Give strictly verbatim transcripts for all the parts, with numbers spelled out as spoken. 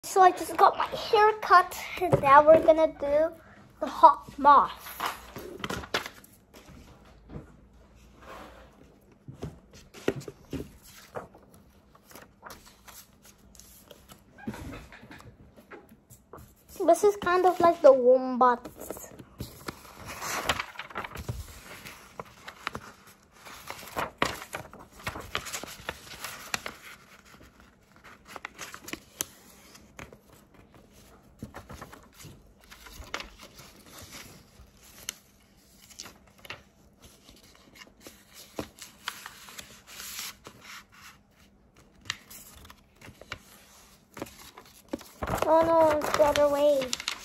So I just got my hair cut, and now we're gonna do the hawk moth. This is kind of like the wombats. Oh no, it's the other way.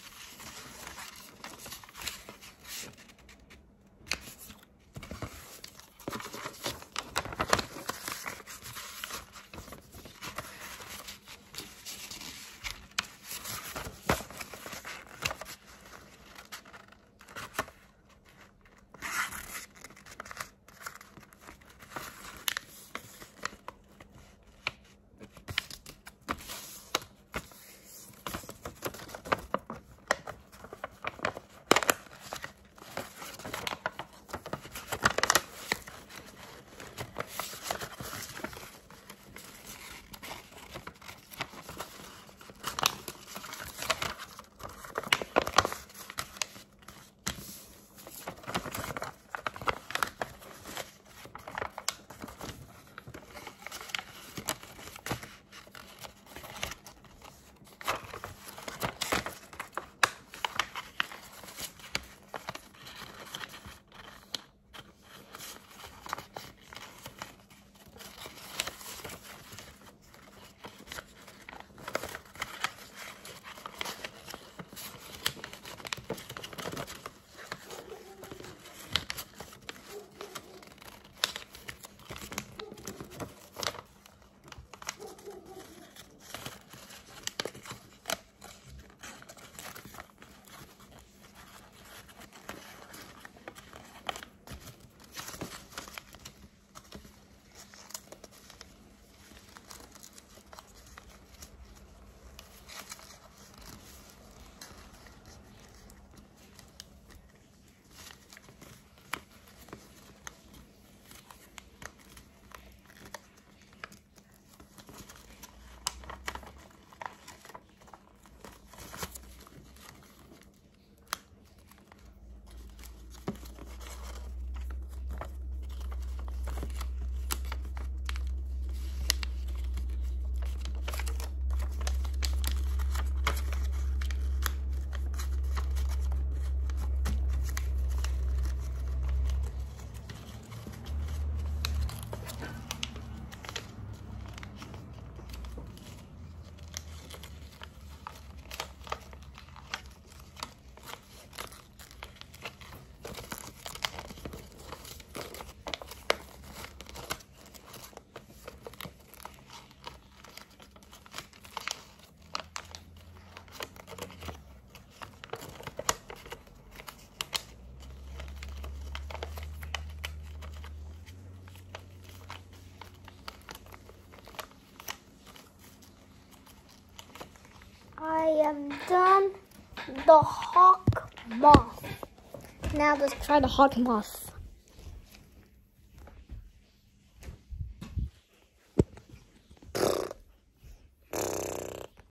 I am done the hawk moth. Now let's try the hawk moth.